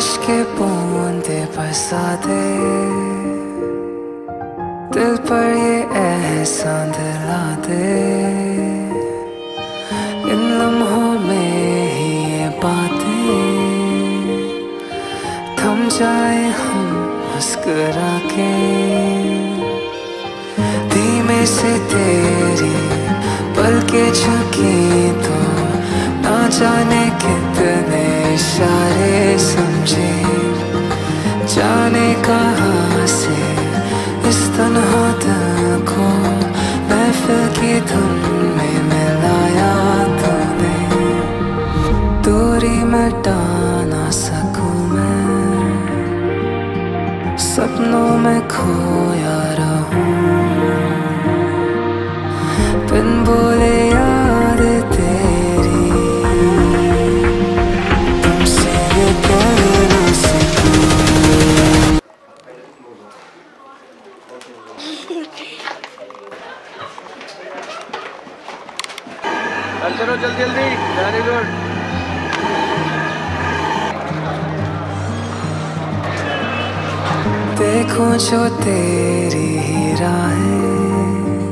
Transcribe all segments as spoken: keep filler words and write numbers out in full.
ख्वाहिश के बूंदे बरसा दे, दिल पर ये एहसान दिला दे। इन लम्हों में ही ये बातें थम जाए हम मुस्कुरा के। धीमे से तेरी पलकें झुकी तो ना जाने कितने इशारे समझे, जाने कहाँ से इस तन्हा दिल को महफिल की धुन में मिलाया तूने। दूरी मिटा ना सकूं मैं, सपनों में खोया रहूं, बिन बोले याद तेरी तुमसे ये कह ना सकूं। चलो जल्दी जल्दी, वेरी गुड। देखूं जो तेरी ही राहें,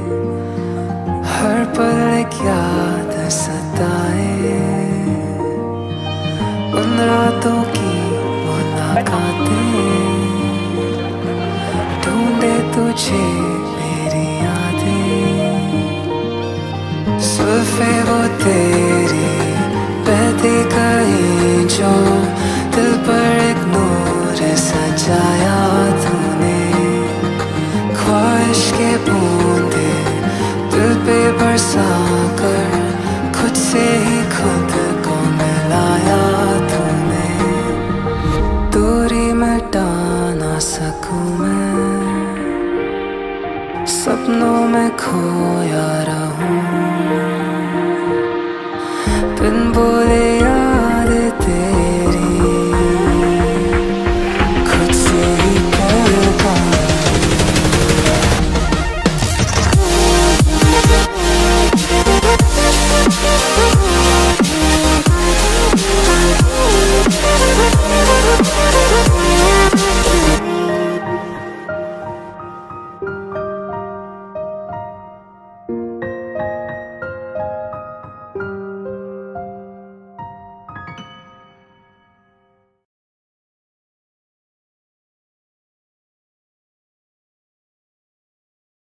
हर पल एक याद सताए। उन रातों की मुलाकातें ढूंढे तुझे मेरी यादें। जुल्फे वो तेरी बहती कहीं जो दिल पर एक नूर सजाया तूने। ख्वाहिश के बूंदे दिल पे बरसा कर खुद से ही खुद को मिलाया तूने। दूरी मिटा ना सकूं मैं, सपनों में खोया रहूं, बिन बोले